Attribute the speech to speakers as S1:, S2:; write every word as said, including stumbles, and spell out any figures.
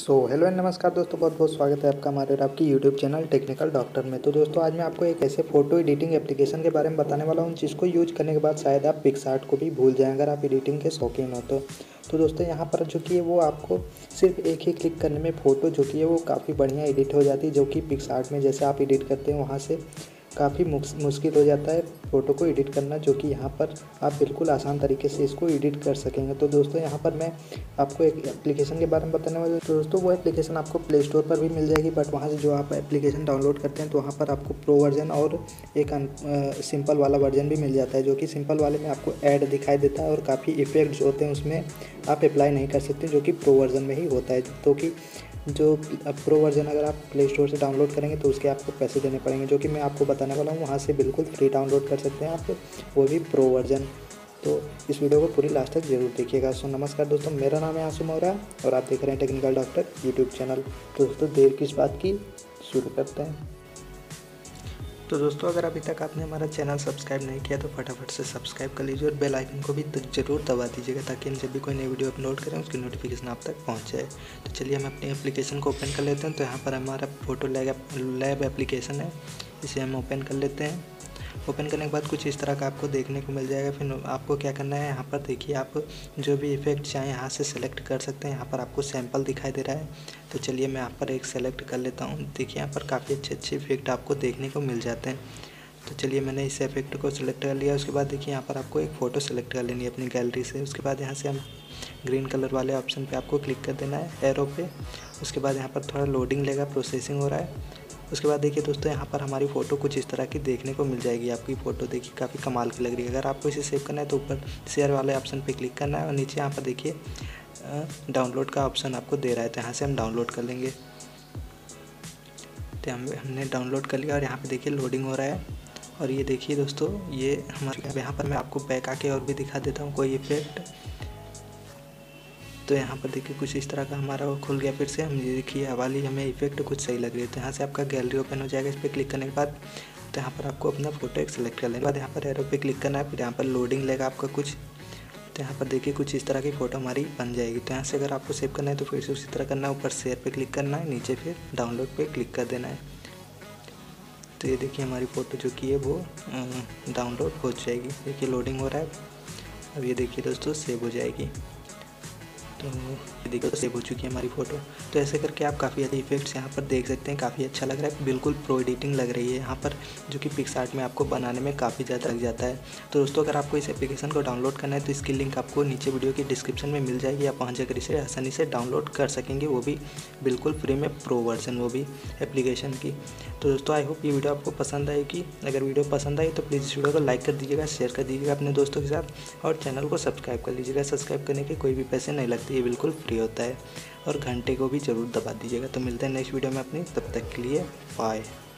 S1: So hello and नमस्कार दोस्तों, बहुत बहुत स्वागत है आपका हमारे और आपकी यूट्यूब चैनल टेक्निकल डॉक्टर में। तो दोस्तों आज मैं आपको एक ऐसे फ़ोटो एडिटिंग एप्लीकेशन के बारे में बताने वाला हूं जिसको यूज करने के बाद शायद आप पिक्सआर्ट को भी भूल जाएं अगर आप एडिटिंग के शौकीन हो तो। तो दोस्तों यहाँ पर जो कि वो आपको सिर्फ एक ही क्लिक करने में फ़ोटो जो कि है वो काफ़ी बढ़िया एडिट हो जाती है, जो कि पिक्सआर्ट में जैसे आप एडिट करते हैं वहाँ से काफ़ी मुश्किल हो जाता है फ़ोटो को एडिट करना, जो कि यहाँ पर आप बिल्कुल आसान तरीके से इसको एडिट कर सकेंगे। तो दोस्तों यहाँ पर मैं आपको एक एप्लीकेशन के बारे में बताने वाला हूँ। तो दोस्तों वो एप्लीकेशन आपको प्ले स्टोर पर भी मिल जाएगी, बट वहाँ से जो आप एप्लीकेशन डाउनलोड करते हैं तो वहाँ पर आपको प्रो वर्जन और एक सिंपल वाला वर्जन भी मिल जाता है, जो कि सिंपल वाले में आपको ऐड दिखाई देता है और काफ़ी इफेक्ट जो होते हैं उसमें आप अप्लाई नहीं कर सकते, जो कि प्रो वर्जन में ही होता है। तो कि जो प्रो वर्जन अगर आप प्ले स्टोर से डाउनलोड करेंगे तो उसके आपको पैसे देने पड़ेंगे, जो कि मैं आपको बताने वाला हूँ। वहाँ से बिल्कुल फ्री डाउनलोड कर सकते हैं आप, वो भी प्रो वर्जन। तो इस वीडियो को पूरी लास्ट तक जरूर देखिएगा। सो नमस्कार दोस्तों, मेरा नाम है आसू मौर्या और आप देख रहे हैं टेक्निकल डॉक्टर यूट्यूब चैनल। तो दोस्तों देर किस बात की, शुरू करते हैं। तो दोस्तों अगर अभी तक आपने हमारा चैनल सब्सक्राइब नहीं किया तो फटाफट से सब्सक्राइब कर लीजिए और बेल आइकन को भी जरूर दबा दीजिएगा, ताकि हम जब भी कोई नई वीडियो अपलोड करें उसकी नोटिफिकेशन आप तक पहुंच जाए। तो चलिए हम अपनी एप्लीकेशन को ओपन कर लेते हैं। तो यहाँ पर हमारा फोटो लैब लैब एप्लीकेशन है, इसे हम ओपन कर लेते हैं। ओपन करने के बाद कुछ इस तरह का आपको देखने को मिल जाएगा। फिर आपको क्या करना है, यहाँ पर देखिए आप जो भी इफेक्ट चाहें यहाँ से सेलेक्ट कर सकते हैं। यहाँ पर आपको सैंपल दिखाई दे रहा है, तो चलिए मैं यहाँ पर एक सेलेक्ट कर लेता हूँ। देखिए यहाँ पर काफ़ी अच्छे अच्छे इफेक्ट आपको देखने को मिल जाते हैं। तो चलिए मैंने इस इफेक्ट को सिलेक्ट कर लिया। उसके बाद देखिए यहाँ पर आपको एक फ़ोटो सेलेक्ट कर लेनी है अपनी गैलरी से। उसके बाद यहाँ से हम ग्रीन कलर वाले ऑप्शन पे आपको क्लिक कर देना है, एरो पे। उसके बाद यहाँ पर थोड़ा लोडिंग लेगा, प्रोसेसिंग हो रहा है। उसके बाद देखिए दोस्तों यहाँ पर हमारी फ़ोटो कुछ इस तरह की देखने को मिल जाएगी। आपकी फ़ोटो देखिए काफ़ी कमाल की लग रही है। अगर आपको इसे सेव करना है तो ऊपर शेयर वाले ऑप्शन पे क्लिक करना है और नीचे यहाँ पर देखिए डाउनलोड का ऑप्शन आपको दे रहा है, तो यहाँ से हम डाउनलोड कर लेंगे। तो हम हमने डाउनलोड कर लिया और यहाँ पर देखिए लोडिंग हो रहा है। और ये देखिए दोस्तों, ये हमारे यहाँ पर मैं आपको बैक आके और भी दिखा देता हूँ कोई इफेक्ट। तो यहाँ पर देखिए कुछ इस तरह का हमारा वो खुल गया। फिर से हम ये देखिए वाली हमें इफेक्ट कुछ सही लग रही है, तो यहाँ से आपका गैलरी ओपन हो जाएगा। इस पर क्लिक करने के बाद तो यहाँ पर आपको अपना फोटो एक सेलेक्ट कर लेने के बाद यहाँ पर एरो पे क्लिक करना है। फिर यहाँ पर लोडिंग लेगा आपका कुछ, तो यहाँ पर देखिए कुछ इस तरह की फ़ोटो हमारी बन जाएगी। तो यहाँ से अगर आपको सेव करना है तो फिर से उसी तरह करना है, ऊपर शेयर पे क्लिक करना है, नीचे फिर डाउनलोड पे क्लिक कर देना है। तो ये देखिए हमारी फ़ोटो जो कि है वो डाउनलोड हो जाएगी। देखिए लोडिंग हो रहा है, अब ये देखिए दोस्तों सेव हो जाएगी। तो देखो सेव हो चुकी है हमारी फ़ोटो। तो ऐसे करके आप काफ़ी अच्छे इफेक्ट्स यहाँ पर देख सकते हैं। काफ़ी अच्छा लग रहा है, बिल्कुल प्रो एडिटिंग लग रही है यहाँ पर, जो कि पिक्सआर्ट में आपको बनाने में काफ़ी ज़्यादा लग जाता है। तो दोस्तों अगर आपको इस एप्लीकेशन को डाउनलोड करना है तो इसकी लिंक आपको नीचे वीडियो की डिस्क्रिप्शन में मिल जाएगी। आप वहाँ जाकर इसे आसानी से डाउनलोड कर सकेंगे, वो भी बिल्कुल फ्री में, प्रो वर्जन वो भी एप्लीकेशन की। तो दोस्तों आई होप ये वीडियो आपको पसंद आएगी। अगर वीडियो पसंद आई तो प्लीज़ इस वीडियो को लाइक कर दीजिएगा, शेयर कर दीजिएगा अपने दोस्तों के साथ और चैनल को सब्सक्राइब कर लीजिएगा। सब्सक्राइब करने के कोई भी पैसे नहीं लगते, ये बिल्कुल फ्री होता है। और घंटे को भी ज़रूर दबा दीजिएगा। तो मिलते हैं नेक्स्ट वीडियो में अपनी, तब तक के लिए बाय।